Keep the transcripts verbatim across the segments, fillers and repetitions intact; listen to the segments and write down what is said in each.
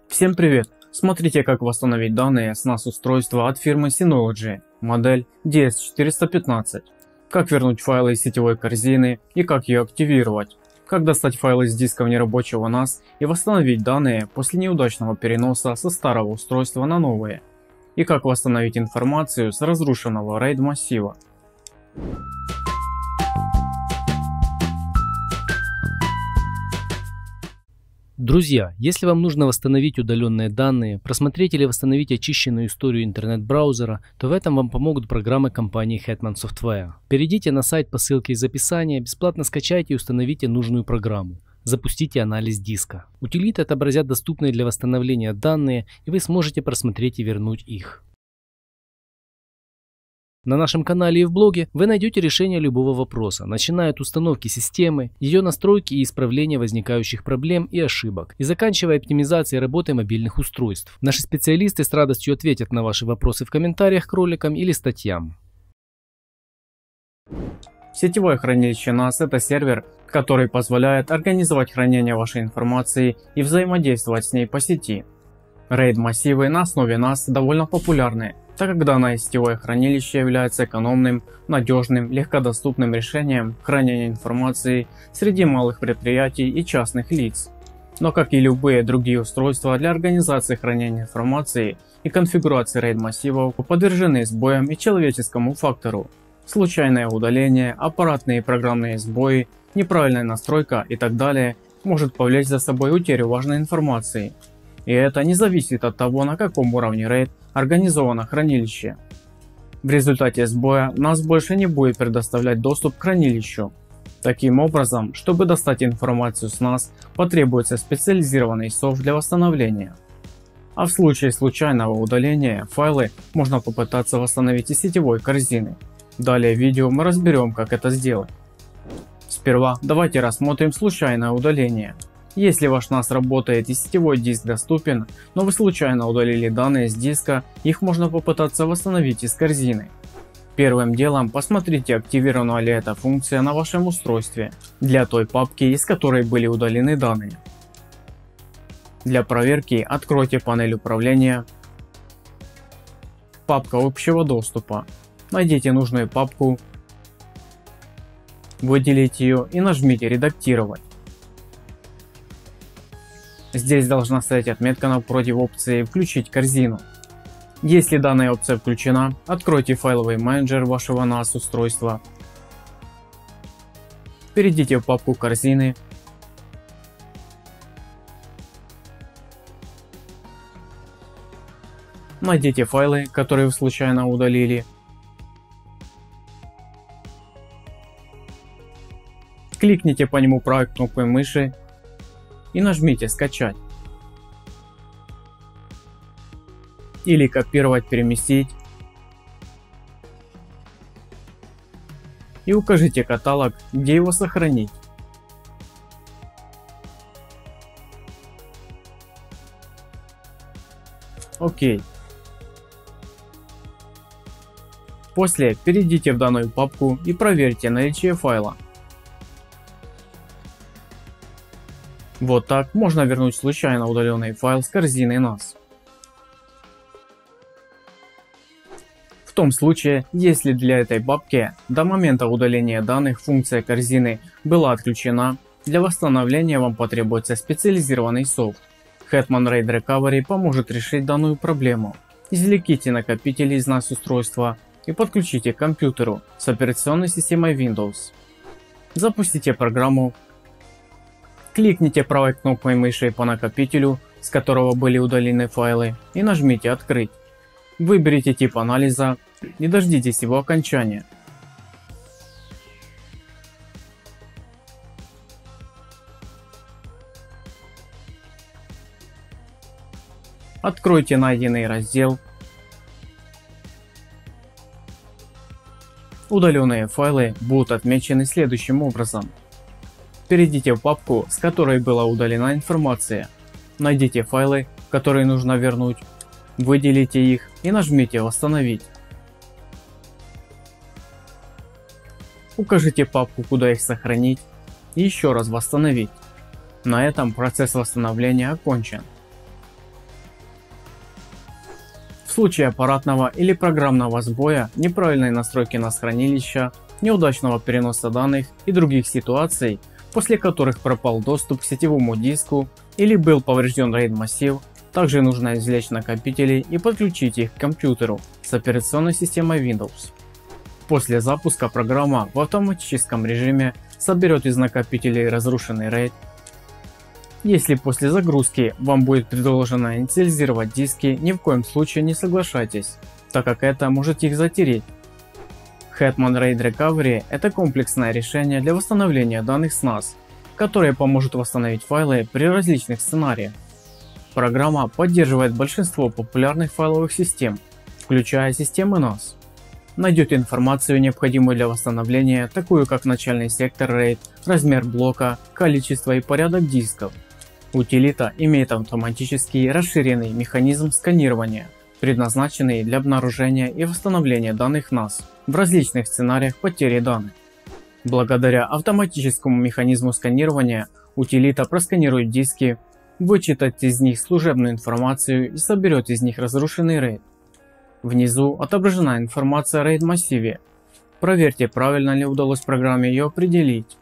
Всем привет! Смотрите, как восстановить данные с нас устройства от фирмы Synology, модель ди эс четыреста пятнадцать. Как вернуть файлы из сетевой корзины и как ее активировать. Как достать файлы с дисков нерабочего нас и восстановить данные после неудачного переноса со старого устройства на новое. И как восстановить информацию с разрушенного RAID массива. Друзья, если вам нужно восстановить удаленные данные, просмотреть или восстановить очищенную историю интернет-браузера, то в этом вам помогут программы компании Hetman Software. Перейдите на сайт по ссылке из описания, бесплатно скачайте и установите нужную программу. Запустите анализ диска. Утилиты отобразят доступные для восстановления данные, и вы сможете просмотреть и вернуть их. На нашем канале и в блоге вы найдете решение любого вопроса, начиная от установки системы, ее настройки и исправления возникающих проблем и ошибок, и заканчивая оптимизацией работы мобильных устройств. Наши специалисты с радостью ответят на ваши вопросы в комментариях к роликам или статьям. Сетевое хранилище нас – это сервер, который позволяет организовать хранение вашей информации и взаимодействовать с ней по сети. RAID массивы на основе нас довольно популярны, так как данное сетевое хранилище является экономным, надежным, легкодоступным решением хранения информации среди малых предприятий и частных лиц. Но как и любые другие устройства для организации хранения информации и конфигурации RAID массивов подвержены сбоям и человеческому фактору. Случайное удаление, аппаратные и программные сбои, неправильная настройка и так далее может повлечь за собой утерю важной информации. И это не зависит от того, на каком уровне RAID организовано хранилище. В результате сбоя нас больше не будет предоставлять доступ к хранилищу. Таким образом, чтобы достать информацию с нас, потребуется специализированный софт для восстановления. А в случае случайного удаления файлы можно попытаться восстановить из сетевой корзины. Далее в видео мы разберем, как это сделать. Сперва давайте рассмотрим случайное удаление. Если ваш нас работает и сетевой диск доступен, но вы случайно удалили данные с диска, их можно попытаться восстановить из корзины. Первым делом посмотрите, активирована ли эта функция на вашем устройстве для той папки, из которой были удалены данные. Для проверки откройте панель управления, папка общего доступа, найдите нужную папку, выделите ее и нажмите «Редактировать». Здесь должна стоять отметка напротив опции «Включить корзину». Если данная опция включена, откройте файловый менеджер вашего нас устройства. Перейдите в папку корзины. Найдите файлы, которые вы случайно удалили. Кликните по нему правой кнопкой мыши и нажмите «Скачать» или «Копировать, переместить» и укажите каталог, где его сохранить. Окей. После перейдите в данную папку и проверьте наличие файла. Вот так можно вернуть случайно удаленный файл с корзины нас. В том случае, если для этой папки до момента удаления данных функция корзины была отключена, для восстановления вам потребуется специализированный софт. Hetman RAID Recovery поможет решить данную проблему. Извлеките накопители из нас устройства и подключите к компьютеру с операционной системой Windows. Запустите программу. Кликните правой кнопкой мыши по накопителю, с которого были удалены файлы, и нажмите «Открыть». Выберите тип анализа и дождитесь его окончания. Откройте найденный раздел. Удаленные файлы будут отмечены следующим образом. Перейдите в папку, с которой была удалена информация. Найдите файлы, которые нужно вернуть, выделите их и нажмите «Восстановить». Укажите папку, куда их сохранить и еще раз восстановить. На этом процесс восстановления окончен. случае аппаратного или программного сбоя, неправильной настройки нас хранилища, неудачного переноса данных и других ситуаций, после которых пропал доступ к сетевому диску или был поврежден RAID массив, также нужно извлечь накопители и подключить их к компьютеру с операционной системой Windows. После запуска программа в автоматическом режиме соберет из накопителей разрушенный RAID. Если после загрузки вам будет предложено инициализировать диски, ни в коем случае не соглашайтесь, так как это может их затереть. Hetman RAID Recovery – это комплексное решение для восстановления данных с нас, которое поможет восстановить файлы при различных сценариях. Программа поддерживает большинство популярных файловых систем, включая системы нас. Найдете информацию, необходимую для восстановления, такую как начальный сектор RAID, размер блока, количество и порядок дисков. Утилита имеет автоматический расширенный механизм сканирования, предназначенный для обнаружения и восстановления данных нас в различных сценариях потери данных. Благодаря автоматическому механизму сканирования утилита просканирует диски, вычитает из них служебную информацию и соберет из них разрушенный RAID. Внизу отображена информация о RAID массиве. Проверьте, правильно ли удалось программе ее определить.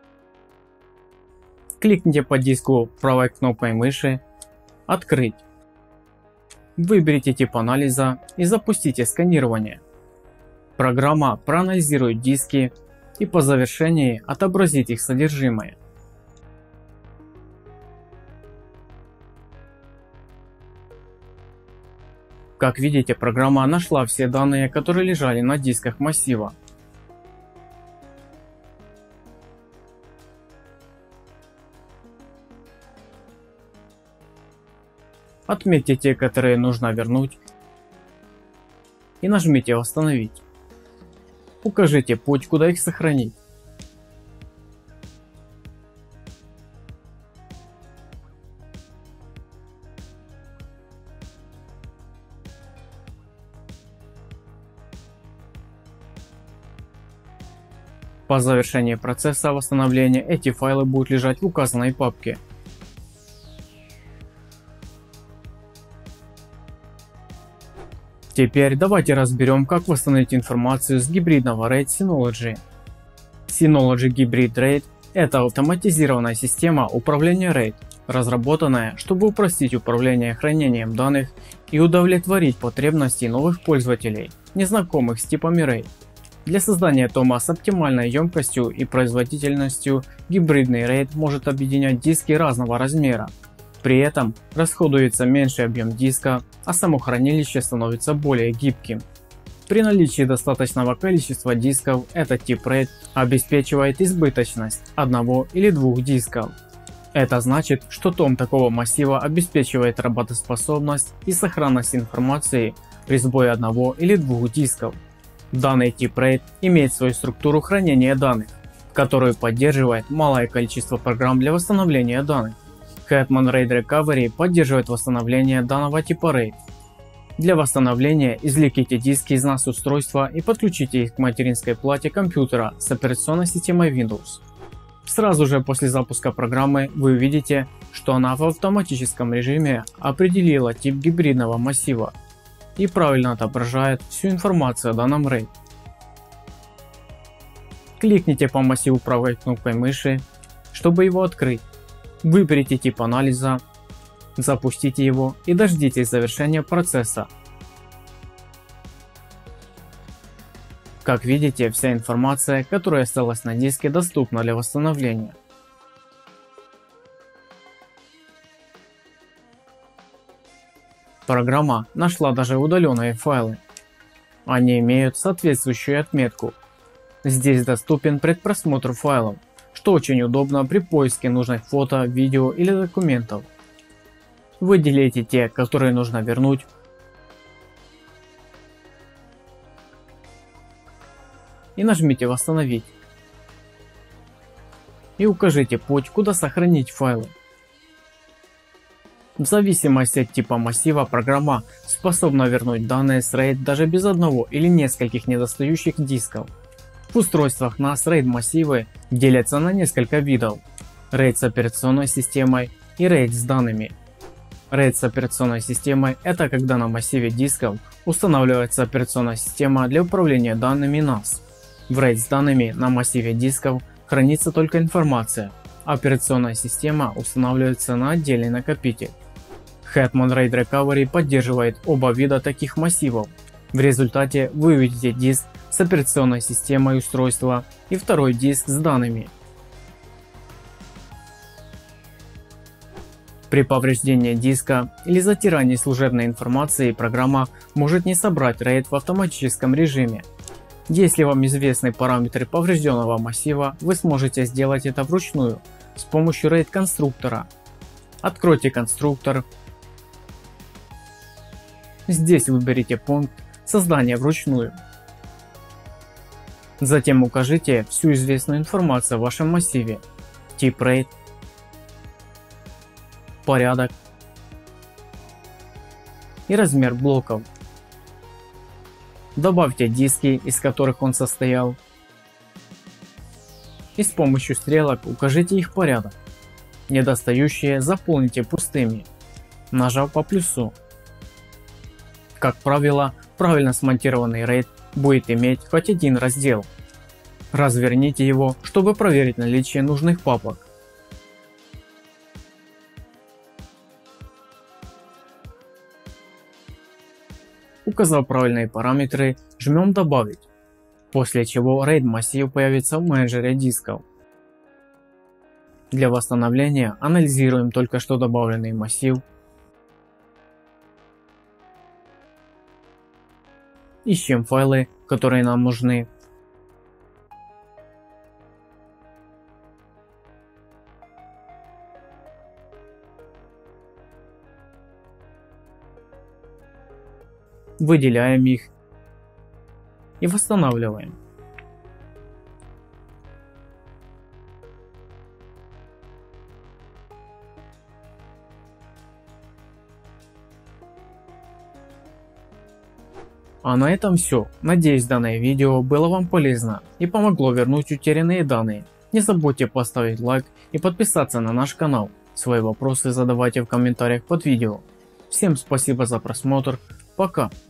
Кликните по диску правой кнопкой мыши «Открыть». Выберите тип анализа и запустите сканирование. Программа проанализирует диски и по завершении отобразит их содержимое. Как видите, программа нашла все данные, которые лежали на дисках массива. Отметьте те, которые нужно вернуть, и нажмите «Восстановить». Укажите путь, куда их сохранить. По завершении процесса восстановления эти файлы будут лежать в указанной папке. Теперь давайте разберем, как восстановить информацию с гибридного RAID Synology. Synology Hybrid RAID – это автоматизированная система управления RAID, разработанная, чтобы упростить управление хранением данных и удовлетворить потребности новых пользователей, незнакомых с типами RAID. Для создания тома с оптимальной емкостью и производительностью гибридный RAID может объединять диски разного размера. При этом расходуется меньший объем диска, а само хранилище становится более гибким. При наличии достаточного количества дисков этот тип RAID обеспечивает избыточность одного или двух дисков. Это значит, что том такого массива обеспечивает работоспособность и сохранность информации при сбое одного или двух дисков. Данный тип RAID имеет свою структуру хранения данных, которую поддерживает малое количество программ для восстановления данных. Hetman RAID Recovery поддерживает восстановление данного типа RAID. Для восстановления извлеките диски из нас устройства и подключите их к материнской плате компьютера с операционной системой Windows. Сразу же после запуска программы вы увидите, что она в автоматическом режиме определила тип гибридного массива и правильно отображает всю информацию о данном RAID. Кликните по массиву правой кнопкой мыши, чтобы его открыть. Выберите тип анализа, запустите его и дождитесь завершения процесса. Как видите, вся информация, которая осталась на диске, доступна для восстановления. Программа нашла даже удаленные файлы. Они имеют соответствующую отметку. Здесь доступен предпросмотр файлов, что очень удобно при поиске нужных фото, видео или документов. Выделите те, которые нужно вернуть, и нажмите «Восстановить». И укажите путь, куда сохранить файлы. В зависимости от типа массива, программа способна вернуть данные с RAID даже без одного или нескольких недостающих дисков. В устройствах нас RAID массивы делятся на несколько видов: RAID с операционной системой и RAID с данными. RAID с операционной системой – это когда на массиве дисков устанавливается операционная система для управления данными нас. В RAID с данными на массиве дисков хранится только информация, а операционная система устанавливается на отдельный накопитель. Hetman RAID Recovery поддерживает оба вида таких массивов. В результате вы увидите диск с операционной системой устройства и второй диск с данными. При повреждении диска или затирании служебной информации программа может не собрать RAID в автоматическом режиме. Если вам известны параметры поврежденного массива, вы сможете сделать это вручную с помощью RAID конструктора. Откройте конструктор. Здесь выберите пункт «Создание вручную». Затем укажите всю известную информацию о вашем массиве: тип RAID, порядок и размер блоков. Добавьте диски, из которых он состоял, и с помощью стрелок укажите их порядок. Недостающие заполните пустыми, нажав по плюсу. Как правило, правильно смонтированный RAID будет иметь хоть один раздел. Разверните его, чтобы проверить наличие нужных папок. Указав правильные параметры, жмем «Добавить», после чего RAID массив появится в менеджере дисков. Для восстановления анализируем только что добавленный массив, ищем файлы, которые нам нужны, выделяем их и восстанавливаем. А на этом все. Надеюсь, данное видео было вам полезно и помогло вернуть утерянные данные. Не забудьте поставить лайк и подписаться на наш канал. Свои вопросы задавайте в комментариях под видео. Всем спасибо за просмотр. Пока.